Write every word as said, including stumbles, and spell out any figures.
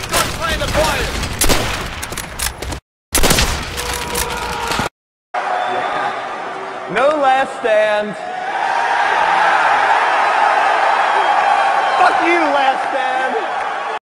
Recon plane acquired. No last stand. Fuck you, last